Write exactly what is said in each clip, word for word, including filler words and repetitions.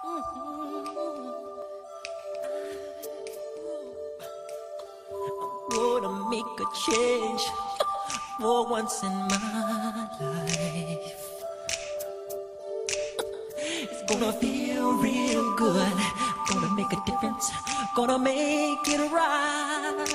Gonna make a change for once in my life. It's gonna feel real good. Gonna make a difference. Gonna make it right.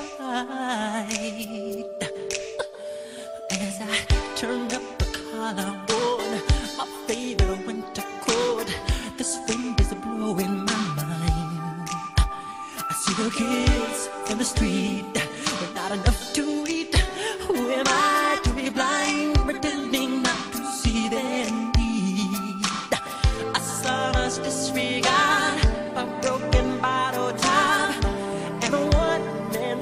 As I turn up the collar on my favorite winter coat, this wind is blowing my mind. I see the kids in the street with not enough to eat. Who am I to be blind, pretending not to see their need? I saw us disregard a broken bottle top and a one-man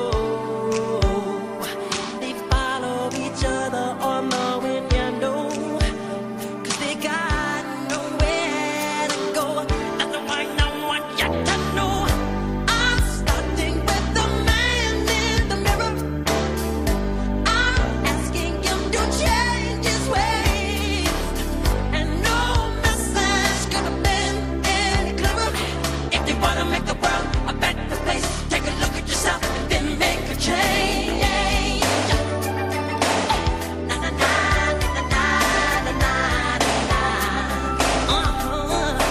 soul. They follow each other on the wind, you know, 'cause they got nowhere to go. That's why no one yet to know. I'm starting with the man in the mirror. I'm asking him to change his ways, and no message could have been any clearer. If you wanna make the world a better place, take a look at yourself and then make a change. Na na na na na na na na. Uh-huh.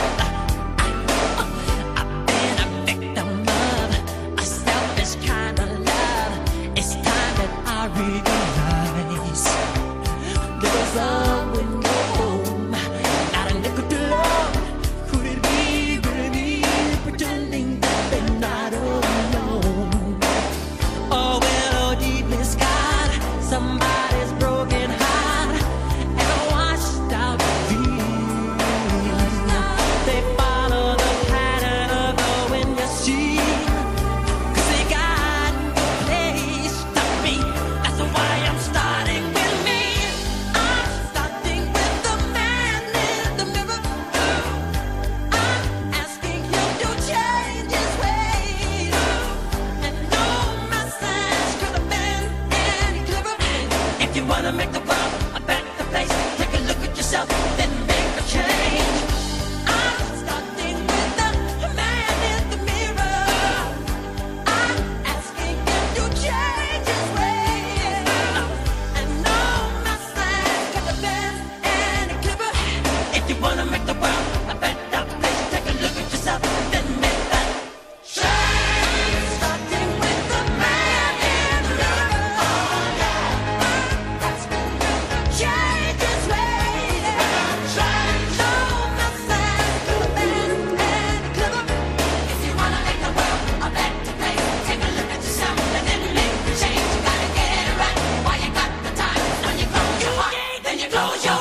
I've been a victim of a selfish kind of love. It's time that I realize there was someone with no home, not a nickel to love. Could it be really pretending that they're not alone? Oh well, oh deep in God, somebody's broken heart and a washed out feeling. They follow the pattern of the wind, you see, 'cause they got no place to be. That's why I'm starting with me. I'm starting with the man in the mirror. I'm asking him to change his ways, and no message could have been any clearer. If you wanna make the world a better place, take a look at yourself, then make a change. I'm starting with the man in the mirror. I'm asking him to change his ways, and no message could have been any clearer. If you wanna make the world a better place, take a look at yourself, then make that change. Starting with the man in the mirror. Oh yeah. Asking him to change his ways. Change. No message could have been any clearer. If you wanna make the world a better place, take a look at yourself and then make the change. You gotta get it right while you got the time. When you close your heart, then you close your